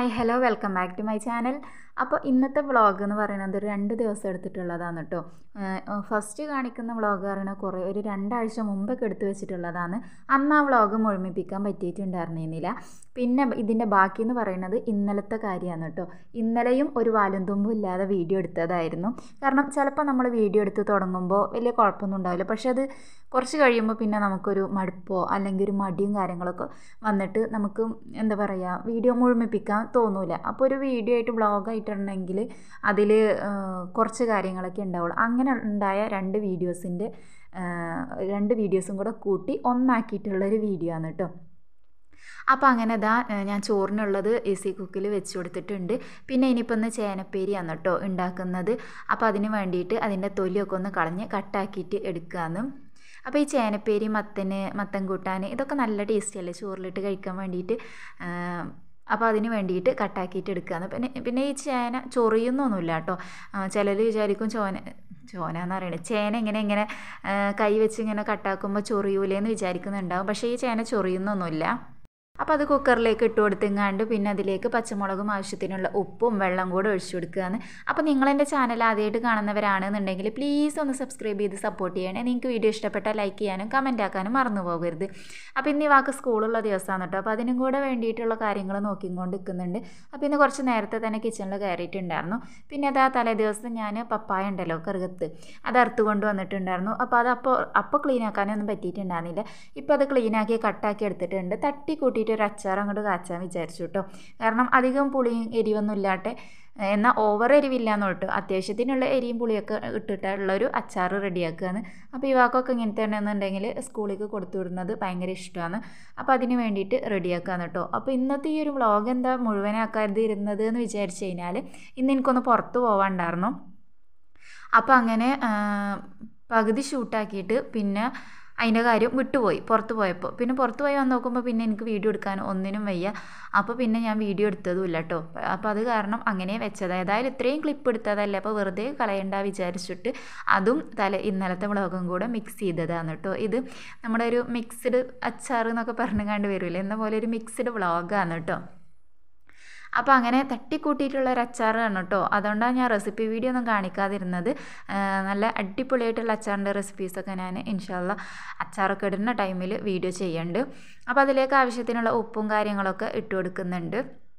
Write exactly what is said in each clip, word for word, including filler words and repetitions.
Hi hello welcome back to my channel. അപ്പോൾ ഇന്നത്തെ vlog എന്ന് പറയുന്നത് ഒരു രണ്ട് ദിവസം എടുത്തിട്ടുള്ളതാണ് കേട്ടോ. ഫസ്റ്റ് കാണിക്കുന്ന വ്ളോഗ് പറയുന്നത് കുറേ ഒരു രണ്ടാഴ്ച മുമ്പൊക്കെ എടുത്തു വെച്ചിട്ടുള്ളതാണ്. അന്ന് ആ വ്ളോഗ് മുഴുമിപ്പിക്കാൻ പറ്റിയിട്ടുണ്ടായിരുന്നില്ല. പിന്നെ ഇതിൻ്റെ ബാക്കി എന്ന് പറയുന്നത് ഇന്നലത്തെ കാര്യമാണ് കേട്ടോ. ഇന്നലെയും ഒരു വാലും തുമ്പും ഇല്ലാതെ വീഡിയോ എടുത്തതായിരുന്നു. കാരണം ചിലപ്പോൾ നമ്മൾ വീഡിയോ എടുത്ത് തുടങ്ങുമ്പോൾ വലിയ കുഴപ്പമൊന്നും ഉണ്ടാവില്ല, പക്ഷെ അത് കുറച്ച് കഴിയുമ്പോൾ പിന്നെ നമുക്കൊരു മടുപ്പോ അല്ലെങ്കിൽ ഒരു മടിയും കാര്യങ്ങളൊക്കെ വന്നിട്ട് നമുക്ക് എന്താ പറയുക വീഡിയോ മുഴുമിപ്പിക്കാൻ തോന്നില്ല. അപ്പോൾ ഒരു വീഡിയോ ആയിട്ട് വ്ളോഗായിട്ടുണ്ടെങ്കിൽ അതിൽ കുറച്ച് കാര്യങ്ങളൊക്കെ ഉണ്ടാവുള്ളൂ. അങ്ങനെ ഉണ്ടായ രണ്ട് വീഡിയോസിൻ്റെ രണ്ട് വീഡിയോസും കൂടെ കൂട്ടി ഒന്നാക്കിയിട്ടുള്ളൊരു വീഡിയോ ആണ് കേട്ടോ. അപ്പോൾ അങ്ങനെ ഇതാ ഞാൻ ചോറിനുള്ളത് എ സി കുക്കിൽ വെച്ച് കൊടുത്തിട്ടുണ്ട്. പിന്നെ ഇനിയിപ്പോൾ ഒന്ന് ചേനപ്പേരിയാണ് കേട്ടോ ഉണ്ടാക്കുന്നത്. അപ്പോൾ അതിന് വേണ്ടിയിട്ട് അതിൻ്റെ തൊലിയൊക്കെ ഒന്ന് കളഞ്ഞ് കട്ടാക്കിയിട്ട് എടുക്കുകയെന്ന്. അപ്പോൾ ഈ ചേനപ്പേരി മത്തന് മത്തൻ കൂട്ടാൻ ഇതൊക്കെ നല്ല ടേസ്റ്റി അല്ലേ ചോറിലിട്ട് കഴിക്കാൻ വേണ്ടിയിട്ട്. അപ്പോൾ അതിന് വേണ്ടിയിട്ട് കട്ടാക്കിയിട്ട് എടുക്കുകയാണ്. പിന്നെ പിന്നെ ഈ ചേന ചൊറിയുന്നൊന്നുമില്ല കേട്ടോ. ചിലർ വിചാരിക്കും ചോന ചോന എന്ന് പറയുന്നത് ചേന ഇങ്ങനെ ഇങ്ങനെ കൈ വെച്ച് ഇങ്ങനെ കട്ടാക്കുമ്പോൾ ചൊറിയൂലേന്ന് വിചാരിക്കുന്നുണ്ടാവും. പക്ഷേ ഈ ചേന ചൊറിയുന്നൊന്നുമില്ല. അപ്പോൾ അത് കുക്കറിലേക്ക് ഇട്ട് കൊടുത്തെങ്ങാണ്ട് പിന്നെ അതിലേക്ക് പച്ചമുളകും ആവശ്യത്തിനുള്ള ഉപ്പും വെള്ളം കൂടെ ഒഴിച്ചു കൊടുക്കുകയാണ്. അപ്പോൾ നിങ്ങളെൻ്റെ ചാനൽ ആദ്യമായിട്ട് കാണുന്നവരാണെന്നുണ്ടെങ്കിൽ പ്ലീസ് ഒന്ന് സബ്സ്ക്രൈബ് ചെയ്ത് സപ്പോർട്ട് ചെയ്യണേ. നിങ്ങൾക്ക് വീഡിയോ ഇഷ്ടപ്പെട്ടാൽ ലൈക്ക് ചെയ്യാനും കമൻറ്റ് ആക്കാനും മറന്നു പോകരുത്. അപ്പോൾ ഇന്ന് ഈ വാക്ക് സ്കൂളുള്ള ദിവസമാണ് കേട്ടോ. അപ്പോൾ അതിനും കൂടെ വേണ്ടിയിട്ടുള്ള കാര്യങ്ങൾ നോക്കിക്കൊണ്ട് നിൽക്കുന്നുണ്ട്. അപ്പോൾ ഇന്ന് കുറച്ച് നേരത്തെ തന്നെ കിച്ചണിൽ കയറിയിട്ടുണ്ടായിരുന്നു. പിന്നെ അതാ തലേ ദിവസം ഞാൻ പപ്പായ ഉണ്ടല്ലോ കറുകത്ത് അത് അറുത്ത് കൊണ്ട് വന്നിട്ടുണ്ടായിരുന്നു. അപ്പോൾ അത് അപ്പോൾ അപ്പോൾ ക്ലീൻ ആക്കാനൊന്നും പറ്റിയിട്ടുണ്ടായിരുന്നില്ല. ഇപ്പോൾ അത് ക്ലീനാക്കി കട്ടാക്കി എടുത്തിട്ടുണ്ട്. തട്ടി കൂട്ടി ഒരു അച്ചാർ അങ്ങോട്ട് കാച്ചാൻ വിചാരിച്ചു കേട്ടോ. കാരണം അധികം പുളിയും എരിവൊന്നും ഇല്ലാട്ടെ, എന്നാൽ ഓവർ എരിവില്ലാന്ന് കേട്ടോ, അത്യാവശ്യത്തിനുള്ള എരിയും പുളിയൊക്കെ ഇട്ടിട്ടുള്ളൊരു അച്ചാർ റെഡിയാക്കുകയാണ്. അപ്പോൾ ഈ വാക്കൊക്കെ ഇങ്ങനത്തെ എന്നുണ്ടെങ്കിൽ സ്കൂളിലേക്ക് കൊടുത്തു വിടുന്നത് ഭയങ്കര ഇഷ്ടമാണ്. അപ്പോൾ അതിന് വേണ്ടിയിട്ട് റെഡിയാക്കുകയാണ് കേട്ടോ. അപ്പോൾ ഇന്നത്തെ ഈ ഒരു വ്ളോഗ് എന്താ മുഴുവനാക്കാതെ ഇരുന്നത് എന്ന് വിചാരിച്ചു കഴിഞ്ഞാൽ ഇന്ന് എനിക്കൊന്ന് പുറത്ത് പോകാനുണ്ടായിരുന്നു. അപ്പോൾ അങ്ങനെ പകുതി ഷൂട്ടാക്കിയിട്ട് പിന്നെ അതിൻ്റെ കാര്യം വിട്ടുപോയി പുറത്ത് പോയപ്പോൾ. പിന്നെ പുറത്ത് പോയി വന്ന് നോക്കുമ്പോൾ പിന്നെ എനിക്ക് വീഡിയോ എടുക്കാൻ ഒന്നിനും വയ്യ. അപ്പോൾ പിന്നെ ഞാൻ വീഡിയോ എടുത്തതുമില്ല കേട്ടോ. അപ്പോൾ അത് കാരണം അങ്ങനെ വെച്ചത്. ഏതായാലും ഇത്രയും ക്ലിപ്പ് എടുത്തതല്ലേ, അപ്പോൾ വെറുതെ കളയണ്ട വിചാരിച്ചിട്ട് അതും തല ഇന്നലത്തെ വ്ളോഗും കൂടെ മിക്സ് ചെയ്തതാണ് കേട്ടോ. ഇത് നമ്മുടെ ഒരു മിക്സ്ഡ് അച്ചാർ എന്നൊക്കെ പറഞ്ഞു കണ്ട് വരില്ലേ, എന്ന പോലെ ഒരു മിക്സ്ഡ് വ്ളോഗാണ് കേട്ടോ. അപ്പോൾ അങ്ങനെ തട്ടിക്കൂട്ടിയിട്ടുള്ള ഒരു അച്ചാറാണ് കേട്ടോ. അതുകൊണ്ടാണ് ഞാൻ റെസിപ്പി വീഡിയോ ഒന്നും കാണിക്കാതിരുന്നത്. നല്ല അടിപൊളിയായിട്ടുള്ള അച്ചാറിൻ്റെ റെസിപ്പീസൊക്കെ ഞാൻ ഇൻഷാല്ല അച്ചാറൊക്കെ ഇടുന്ന ടൈമിൽ വീഡിയോ ചെയ്യുന്നുണ്ട്. അപ്പോൾ അതിലേക്ക് ആവശ്യത്തിനുള്ള ഉപ്പും കാര്യങ്ങളൊക്കെ ഇട്ട് കൊടുക്കുന്നുണ്ട്.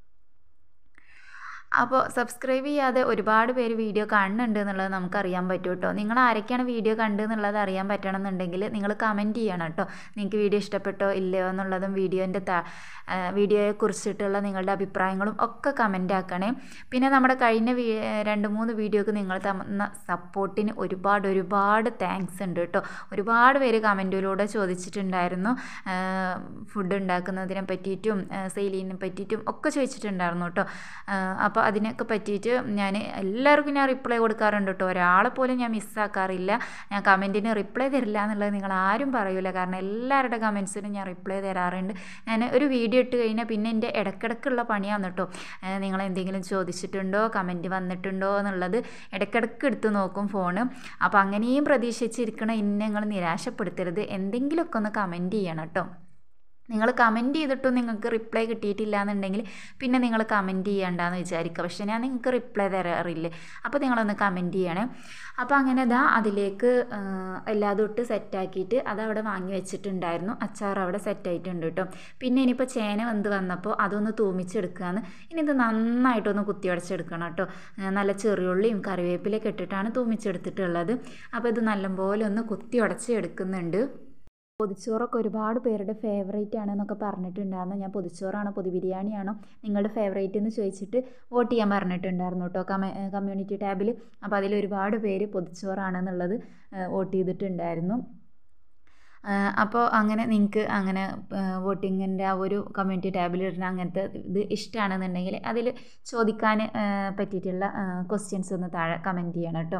അപ്പോൾ സബ്സ്ക്രൈബ് ചെയ്യാതെ ഒരുപാട് പേര് വീഡിയോ കാണുന്നുണ്ട് എന്നുള്ളത് നമുക്കറിയാൻ പറ്റും കേട്ടോ. നിങ്ങൾ ആരൊക്കെയാണ് വീഡിയോ കണ്ടു എന്നുള്ളത് അറിയാൻ പറ്റണമെന്നുണ്ടെങ്കിൽ നിങ്ങൾ കമൻറ്റ് ചെയ്യണം കേട്ടോ. നിങ്ങൾക്ക് വീഡിയോ ഇഷ്ടപ്പെട്ടോ ഇല്ലയോ എന്നുള്ളതും വീഡിയോൻ്റെ താ വീഡിയോയെ കുറിച്ചിട്ടുള്ള നിങ്ങളുടെ അഭിപ്രായങ്ങളും ഒക്കെ കമൻ്റ് ആക്കണേ. പിന്നെ നമ്മുടെ കഴിഞ്ഞ രണ്ട് മൂന്ന് വീഡിയോക്ക് നിങ്ങൾ തന്ന സപ്പോർട്ടിന് ഒരുപാട് ഒരുപാട് താങ്ക്സ് ഉണ്ട് കേട്ടോ. ഒരുപാട് പേര് കമൻറ്റിലൂടെ ചോദിച്ചിട്ടുണ്ടായിരുന്നു, ഫുഡ് ഉണ്ടാക്കുന്നതിനെ പറ്റിയിട്ടും സെയിലിനെ പറ്റിയിട്ടും ഒക്കെ ചോദിച്ചിട്ടുണ്ടായിരുന്നു കേട്ടോ. അപ്പോൾ അതിനൊക്കെ പറ്റിയിട്ട് ഞാൻ എല്ലാവർക്കും ഞാൻ റിപ്ലൈ കൊടുക്കാറുണ്ട് കേട്ടോ. ഒരാളെ പോലും ഞാൻ മിസ്സാക്കാറില്ല. ഞാൻ കമൻറ്റിന് റിപ്ലൈ തരില്ല എന്നുള്ളത് നിങ്ങൾ ആരും പറയൂല, കാരണം എല്ലാവരുടെ കമൻസിനും ഞാൻ റിപ്ലൈ തരാറുണ്ട്. ഞാൻ ഒരു വീഡിയോ ഇട്ട് കഴിഞ്ഞാൽ പിന്നെ എൻ്റെ ഇടയ്ക്കിടയ്ക്കുള്ള പണിയാണ് കേട്ടോ. നിങ്ങൾ എന്തെങ്കിലും ചോദിച്ചിട്ടുണ്ടോ കമൻറ്റ് വന്നിട്ടുണ്ടോ എന്നുള്ളത് ഇടയ്ക്കിടയ്ക്ക് എടുത്ത് നോക്കും ഫോണ്. അപ്പോൾ അങ്ങനെയും പ്രതീക്ഷിച്ചിരിക്കണ ഇന്നെ നിങ്ങൾ നിരാശപ്പെടുത്തരുത്, എന്തെങ്കിലുമൊക്കെ ഒന്ന് കമൻറ്റ് ചെയ്യണം കേട്ടോ. നിങ്ങൾ കമൻറ്റ് ചെയ്തിട്ടും നിങ്ങൾക്ക് റിപ്ലൈ കിട്ടിയിട്ടില്ല എന്നുണ്ടെങ്കിൽ പിന്നെ നിങ്ങൾ കമൻറ്റ് ചെയ്യണ്ടെന്ന് വിചാരിക്കുക. പക്ഷേ ഞാൻ നിങ്ങൾക്ക് റിപ്ലൈ തരാറില്ലേ, അപ്പോൾ നിങ്ങളൊന്ന് കമൻറ്റ് ചെയ്യണേ. അപ്പോൾ അങ്ങനെ ഇതാ അതിലേക്ക് എല്ലാതും ഇട്ട് സെറ്റാക്കിയിട്ട് അതവിടെ വാങ്ങി വെച്ചിട്ടുണ്ടായിരുന്നു. അച്ചാർ അവിടെ സെറ്റായിട്ടുണ്ട് കേട്ടോ. പിന്നെ ഇനിയിപ്പോൾ ചേന വെന്ത് വന്നപ്പോൾ അതൊന്ന് തൂമിച്ചെടുക്കുകയാണ്. ഇനി ഇത് നന്നായിട്ടൊന്ന് കുത്തി ഉടച്ചെടുക്കണം കേട്ടോ. നല്ല ചെറിയുള്ളിയും കറിവേപ്പിലൊക്കെ ഇട്ടിട്ടാണ് തൂമിച്ചെടുത്തിട്ടുള്ളത്. അപ്പോൾ ഇത് നല്ലപോലെ ഒന്ന് കുത്തി ഉടച്ച് എടുക്കുന്നുണ്ട്. പൊതിച്ചോറൊക്കെ ഒരുപാട് പേരുടെ ഫേവറേറ്റ് ആണെന്നൊക്കെ പറഞ്ഞിട്ടുണ്ടായിരുന്നു. ഞാൻ പൊതിച്ചോറാണോ പൊതി ബിരിയാണിയാണോ നിങ്ങളുടെ ഫേവറേറ്റ് എന്ന് ചോദിച്ചിട്ട് വോട്ട് ചെയ്യാൻ പറഞ്ഞിട്ടുണ്ടായിരുന്നു കേട്ടോ കമ കമ്മ്യൂണിറ്റി ടാബിൽ. അപ്പോൾ അതിൽ ഒരുപാട് പേര് പൊതിച്ചോറാണെന്നുള്ളത് വോട്ട് ചെയ്തിട്ടുണ്ടായിരുന്നു. അപ്പോൾ അങ്ങനെ നിങ്ങൾക്ക് അങ്ങനെ വോട്ടിങ്ങിൻ്റെ ആ ഒരു കമ്മ്യൂണിറ്റി ടാബിൽ ഇടുന്ന അങ്ങനത്തെ ഇത് ഇഷ്ടമാണെന്നുണ്ടെങ്കിൽ അതിൽ ചോദിക്കാൻ പറ്റിയിട്ടുള്ള ക്വസ്റ്റ്യൻസ് ഒന്ന് താഴെ കമൻറ്റ് ചെയ്യണം കേട്ടോ.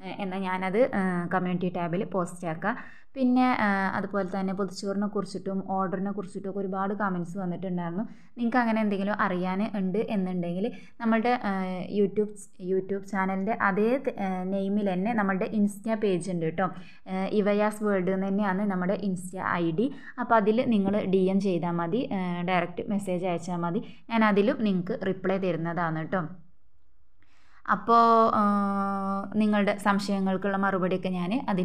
എന്നാൽ ഞാനത് കമ്മ്യൂണിറ്റി ടാബിൽ പോസ്റ്റ് ആക്കാം. പിന്നെ അതുപോലെ തന്നെ പൊതിച്ചോറിനെ കുറിച്ചിട്ടും ഓർഡറിനെ കുറിച്ചിട്ടും ഒക്കെ ഒരുപാട് കമൻറ്റ്സ് വന്നിട്ടുണ്ടായിരുന്നു. നിങ്ങൾക്ക് അങ്ങനെ എന്തെങ്കിലും അറിയാൻ ഉണ്ട് എന്നുണ്ടെങ്കിൽ നമ്മളുടെ യൂട്യൂബ് യൂട്യൂബ് ചാനലിൻ്റെ അതേ നെയിമിൽ തന്നെ നമ്മളുടെ ഇൻസ്റ്റാ പേജ് ഉണ്ട് കേട്ടോ. ഇവയാസ് വേൾഡ് എന്ന് തന്നെയാണ് നമ്മുടെ ഇൻസ്റ്റാ ഐ ഡി. അപ്പോൾ അതിൽ നിങ്ങൾ ഡി എം ചെയ്താൽ മതി, ഡയറക്റ്റ് മെസ്സേജ് അയച്ചാൽ മതി. ഞാൻ അതിലും നിങ്ങൾക്ക് റിപ്ലൈ തരുന്നതാണ് കേട്ടോ. അപ്പോൾ നിങ്ങളുടെ സംശയങ്ങൾക്കുള്ള മറുപടിയൊക്കെ ഞാൻ അതിൽ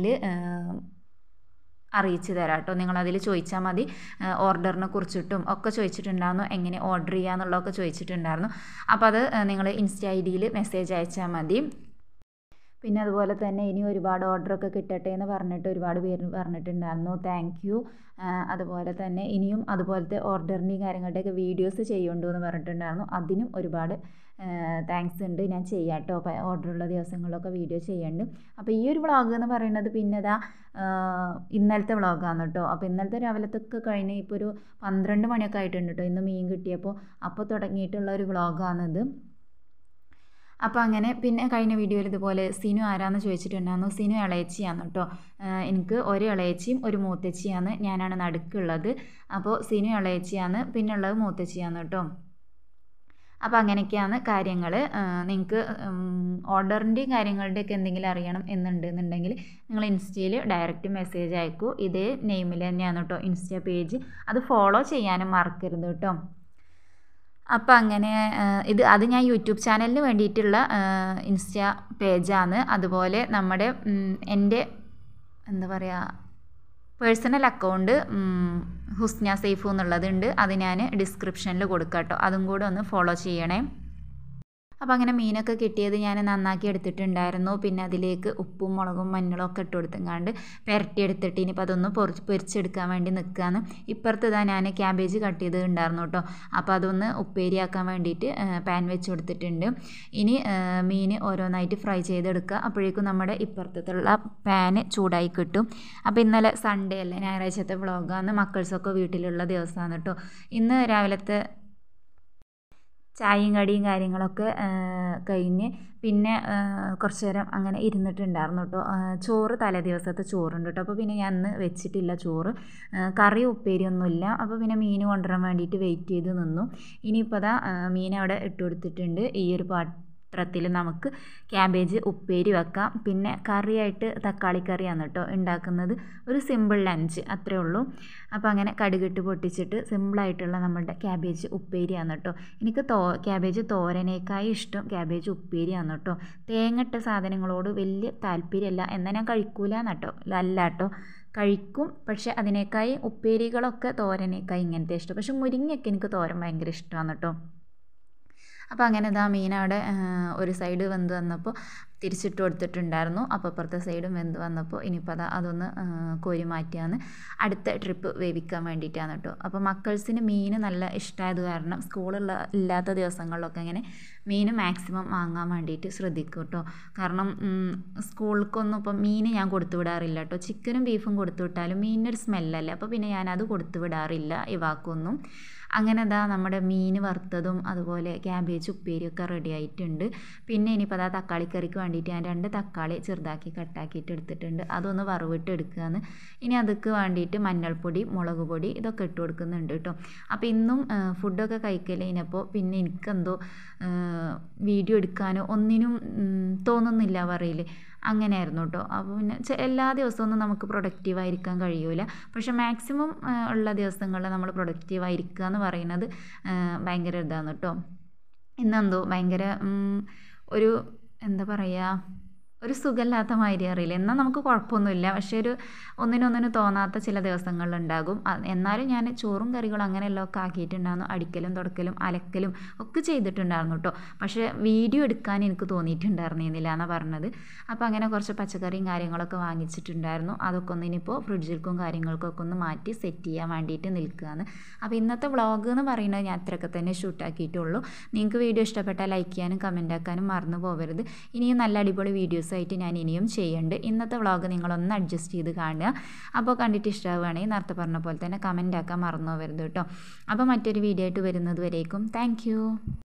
അറിയിച്ചു തരാം കേട്ടോ. നിങ്ങളതിൽ ചോദിച്ചാൽ മതി. ഓർഡറിനെ കുറിച്ചിട്ടും ഒക്കെ ചോദിച്ചിട്ടുണ്ടായിരുന്നു, എങ്ങനെ ഓർഡർ ചെയ്യുക എന്നുള്ളതൊക്കെ ചോദിച്ചിട്ടുണ്ടായിരുന്നു. അപ്പോൾ അത് നിങ്ങൾ ഇൻസ്റ്റാ ഐ ഡിയിൽ മെസ്സേജ് അയച്ചാൽ മതി. പിന്നെ അതുപോലെ തന്നെ ഇനി ഒരുപാട് ഓർഡറൊക്കെ കിട്ടട്ടെ എന്ന് പറഞ്ഞിട്ട് ഒരുപാട് പേര് പറഞ്ഞിട്ടുണ്ടായിരുന്നു. Thank you. അതുപോലെ തന്നെ ഇനിയും അതുപോലത്തെ ഓർഡറിൻ്റെയും കാര്യങ്ങളുടെയൊക്കെ വീഡിയോസ് ചെയ്യുന്നുണ്ടോ എന്ന് പറഞ്ഞിട്ടുണ്ടായിരുന്നു. അതിനും ഒരുപാട് താങ്ക്സ് ഉണ്ട്. ഞാൻ ചെയ്യാം കേട്ടോ. അപ്പോൾ ഓർഡറുള്ള ദിവസങ്ങളിലൊക്കെ വീഡിയോ ചെയ്യുന്നുണ്ട്. അപ്പോൾ ഈ ഒരു വ്ളോഗ് എന്ന് പറയുന്നത് പിന്നെ ഇതാ ഇന്നലത്തെ വ്ളോഗാണ് കേട്ടോ. അപ്പോൾ ഇന്നലത്തെ രാവിലത്തൊക്കെ കഴിഞ്ഞ് ഇപ്പോൾ ഒരു പന്ത്രണ്ട് മണിയൊക്കെ ആയിട്ടുണ്ട് കേട്ടോ. ഇന്ന് മീൻ കിട്ടിയപ്പോൾ അപ്പോൾ തുടങ്ങിയിട്ടുള്ള ഒരു വ്ളോഗാണിത്. അപ്പോൾ അങ്ങനെ പിന്നെ കഴിഞ്ഞ വീഡിയോയിൽ ഇതുപോലെ സിനു ആരാന്ന് ചോദിച്ചിട്ടുണ്ടായിരുന്നു. സിനു ഇളയച്ചിയാണ് കേട്ടോ. എനിക്ക് ഒരു ഇളയച്ചിയും ഒരു മൂത്തച്ചിയാണ്. ഞാനാണ് നടുക്കുള്ളത്. അപ്പോൾ സിനു ഇളയച്ചിയാണ്, പിന്നെ ഉള്ളത് മൂത്തച്ചിയാണ് കേട്ടോ. അപ്പോൾ അങ്ങനെയൊക്കെയാണ് കാര്യങ്ങൾ. നിങ്ങൾക്ക് ഓർഡറിൻ്റെയും കാര്യങ്ങളുടെയൊക്കെ എന്തെങ്കിലും അറിയണം എന്നുണ്ടെന്നുണ്ടെങ്കിൽ നിങ്ങൾ ഇൻസ്റ്റയിൽ ഡയറക്റ്റ് മെസ്സേജ് അയക്കൂ. ഇതേ നെയിമിൽ തന്നെയാണ് കേട്ടോ ഇൻസ്റ്റ പേജ്. അത് ഫോളോ ചെയ്യാനും മറക്കരുത് കേട്ടോ. അപ്പോൾ അങ്ങനെ ഇത് അത് ഞാൻ യൂട്യൂബ് ചാനലിന് വേണ്ടിയിട്ടുള്ള ഇൻസ്റ്റാ പേജാണ്. അതുപോലെ നമ്മുടെ എൻ്റെ എന്താ പറയുക പേഴ്സണൽ അക്കൗണ്ട് ഹുസ്ന സൈഫു എന്നുള്ളതുണ്ട്. അത് ഞാൻ ഡിസ്ക്രിപ്ഷനിൽ കൊടുക്കാം കേട്ടോ. അതും കൂടെ ഒന്ന് ഫോളോ ചെയ്യണേ. അപ്പോൾ അങ്ങനെ മീനൊക്കെ കിട്ടിയത് ഞാൻ നന്നാക്കി എടുത്തിട്ടുണ്ടായിരുന്നു. പിന്നെ അതിലേക്ക് ഉപ്പും മുളകും മഞ്ഞളും ഒക്കെ ഇട്ട് കൊടുത്തങ്ങാണ്ട് പുരട്ടി എടുത്തിട്ട് ഇനിയിപ്പോൾ അതൊന്ന് പൊറിച്ച് പൊരിച്ചെടുക്കാൻ വേണ്ടി നിൽക്കുകയാണ്. ഇപ്പുറത്ത് ഇതാ ഞാൻ ക്യാബേജ് കട്ട് ചെയ്ത് ഉണ്ടായിരുന്നു കേട്ടോ. അപ്പോൾ അതൊന്ന് ഉപ്പേരിയാക്കാൻ വേണ്ടിയിട്ട് പാൻ വെച്ച് കൊടുത്തിട്ടുണ്ട്. ഇനി മീൻ ഓരോന്നായിട്ട് ഫ്രൈ ചെയ്തെടുക്കുക. അപ്പോഴേക്കും നമ്മുടെ ഇപ്പുറത്തുള്ള പാന് ചൂടായി കിട്ടും. അപ്പോൾ ഇന്നലെ സൺഡേ അല്ലേ, ഞായറാഴ്ചത്തെ വ്ളോഗാണ്. മക്കൾസൊക്കെ വീട്ടിലുള്ള ദിവസമാണ് കേട്ടോ. ഇന്ന് രാവിലത്തെ ചായയും കടിയും കാര്യങ്ങളൊക്കെ കഴിഞ്ഞ് പിന്നെ കുറച്ച് നേരം അങ്ങനെ ഇരുന്നിട്ടുണ്ടായിരുന്നു കേട്ടോ. ചോറ് തലേ ദിവസത്തെ ചോറുണ്ട് കേട്ടോ. അപ്പോൾ പിന്നെ ഞാൻ ഇന്ന് വെച്ചിട്ടില്ല ചോറ്. കറി ഉപ്പേരിയൊന്നുമില്ല. അപ്പോൾ പിന്നെ മീൻ കൊണ്ടുവരാൻ വേണ്ടിയിട്ട് വെയിറ്റ് ചെയ്ത് നിന്നു. ഇനിയിപ്പോൾ അതാ മീൻ അവിടെ ഇട്ട് കൊടുത്തിട്ടുണ്ട്. ഈ ഒരു പാത്രത്തിൽ നമുക്ക് ക്യാബേജ് ഉപ്പേരി വെക്കാം. പിന്നെ കറിയായിട്ട് തക്കാളി കറിയാണ് കേട്ടോ ഉണ്ടാക്കുന്നത്. ഒരു സിമ്പിൾ ലഞ്ച് അത്രേ ഉള്ളൂ. അപ്പോൾ അങ്ങനെ കടുകിട്ട് പൊട്ടിച്ചിട്ട് സിമ്പിളായിട്ടുള്ള നമ്മളുടെ ക്യാബേജ് ഉപ്പേരിയാണ് കേട്ടോ. എനിക്ക് തോ ക്യാബേജ് തോരനേക്കായി ഇഷ്ടം ക്യാബേജ് ഉപ്പേരിയാണ് കേട്ടോ. തേങ്ങട്ട സാധനങ്ങളോട് വലിയ താല്പര്യമല്ല. എന്നാൽ ഞാൻ കഴിക്കൂല കേട്ടോ, അല്ല കേട്ടോ, കഴിക്കും. പക്ഷേ അതിനേക്കായി ഉപ്പേരികളൊക്കെ തോരനേക്കായി ഇങ്ങനത്തെ ഇഷ്ടം. പക്ഷെ മുരിങ്ങയൊക്കെ എനിക്ക് തോരൻ ഭയങ്കര ഇഷ്ടമാണ് കേട്ടോ. അപ്പോൾ അങ്ങനെ ഇതാ മീനവിടെ ഒരു സൈഡ് വെന്ത് വന്നപ്പോൾ തിരിച്ചിട്ട് കൊടുത്തിട്ടുണ്ടായിരുന്നു. അപ്പോൾ അപ്പുറത്തെ സൈഡും വെന്ത് വന്നപ്പോൾ ഇനിയിപ്പോൾ അതാ അതൊന്ന് കോരി മാറ്റിയാണ് അടുത്ത ട്രിപ്പ് വേവിക്കാൻ വേണ്ടിയിട്ടാണ് കേട്ടോ. അപ്പോൾ മക്കൾസിന് മീൻ നല്ല ഇഷ്ടമായത് കാരണം സ്കൂളുള്ള ഇല്ലാത്ത ദിവസങ്ങളിലൊക്കെ ഇങ്ങനെ മീൻ മാക്സിമം വാങ്ങാൻ വേണ്ടിയിട്ട് ശ്രദ്ധിക്കും കേട്ടോ. കാരണം സ്കൂളിലേക്കൊന്നും ഇപ്പം മീൻ ഞാൻ കൊടുത്തു വിടാറില്ല കേട്ടോ. ചിക്കനും ബീഫും കൊടുത്തു വിട്ടാലും മീനിനൊരു സ്മെല്ലല്ലേ. അപ്പോൾ പിന്നെ ഞാനത് കൊടുത്തു വിടാറില്ല ഇവാക്കൊന്നും. അങ്ങനെ ഇതാ നമ്മുടെ മീൻ വറുത്തതും അതുപോലെ ക്യാബേജ് ഉപ്പേരിയൊക്കെ റെഡി ആയിട്ടുണ്ട്. പിന്നെ ഇനിയിപ്പോൾ അതാ തക്കാളിക്കറിക്ക് വേണ്ടിയിട്ട് ഞാൻ രണ്ട് തക്കാളി ചെറുതാക്കി കട്ടാക്കിയിട്ട് എടുത്തിട്ടുണ്ട്. അതൊന്ന് വറവിട്ട് എടുക്കുകയാണ്. ഇനി അതൊക്കെ വേണ്ടിയിട്ട് മഞ്ഞൾപ്പൊടി മുളക് പൊടി ഇതൊക്കെ ഇട്ട് കൊടുക്കുന്നുണ്ട് കേട്ടോ. അപ്പോൾ ഇന്നും ഫുഡൊക്കെ കഴിക്കലിനപ്പോൾ പിന്നെ എനിക്കെന്തോ വീഡിയോ എടുക്കാനോ ഒന്നിനും തോന്നുന്നില്ല പറയില്ലേ, അങ്ങനെയായിരുന്നു കേട്ടോ. അപ്പോൾ പിന്നെ എല്ലാ ദിവസമൊന്നും നമുക്ക് പ്രൊഡക്റ്റീവായിരിക്കാൻ കഴിയൂല. പക്ഷെ മാക്സിമം ഉള്ള ദിവസങ്ങളിൽ നമ്മൾ പ്രൊഡക്റ്റീവായിരിക്കുക എന്ന് പറയുന്നത് ഭയങ്കര ഇതാണ് കേട്ടോ. ഇന്നെന്തോ ഭയങ്കര ഒരു എന്താ പറയുക, ഒരു സുഖമില്ലാത്ത മാതിരി അറിയില്ല. എന്നാൽ നമുക്ക് കുഴപ്പമൊന്നുമില്ല. പക്ഷേ ഒരു ഒന്നിനൊന്നിനും തോന്നാത്ത ചില ദിവസങ്ങളിലുണ്ടാകും. എന്നാലും ഞാൻ ചോറും കറികളും അങ്ങനെയെല്ലാം ഒക്കെ ആക്കിയിട്ടുണ്ടായിരുന്നു. അടിക്കലും തുടക്കലും അലക്കലും ഒക്കെ ചെയ്തിട്ടുണ്ടായിരുന്നു കേട്ടോ. പക്ഷേ വീഡിയോ എടുക്കാൻ എനിക്ക് തോന്നിയിട്ടുണ്ടായിരുന്നില്ല എന്നാണ് പറഞ്ഞത്. അപ്പോൾ അങ്ങനെ കുറച്ച് പച്ചക്കറിയും കാര്യങ്ങളൊക്കെ വാങ്ങിച്ചിട്ടുണ്ടായിരുന്നു. അതൊക്കെ ഒന്ന് ഇനിയിപ്പോൾ ഫ്രിഡ്ജിൽക്കും കാര്യങ്ങൾക്കൊക്കെ ഒന്ന് മാറ്റി സെറ്റ് ചെയ്യാൻ വേണ്ടിയിട്ട് നിൽക്കുകയാണ്. അപ്പോൾ ഇന്നത്തെ വ്ളോഗ് എന്ന് പറയുന്നത് ഞാൻ അത്രയൊക്കെ തന്നെ ഷൂട്ടാക്കിയിട്ടുള്ളൂ. നിങ്ങൾക്ക് വീഡിയോ ഇഷ്ടപ്പെട്ടാൽ ലൈക്ക് ചെയ്യാനും കമൻ്റ് ആക്കാനും മറന്നു പോകരുത്. ഇനിയും നല്ല അടിപൊളി വീഡിയോസ് ആയിട്ട് ഞാൻ ഇനിയും ചെയ്യുന്നുണ്ട്. ഇന്നത്തെ വ്ളോഗ് നിങ്ങളൊന്ന് അഡ്ജസ്റ്റ് ചെയ്ത് കാണുക. അപ്പോൾ കണ്ടിട്ട് ഇഷ്ടമാവുകയാണെങ്കിൽ നേരത്തെ പറഞ്ഞ പോലെ തന്നെ കമൻ്റ് ആക്കാൻ മറന്നു പോകരുത് കേട്ടോ. അപ്പോൾ മറ്റൊരു വീഡിയോ ആയിട്ട് വരുന്നത് വരേക്കും താങ്ക് യു.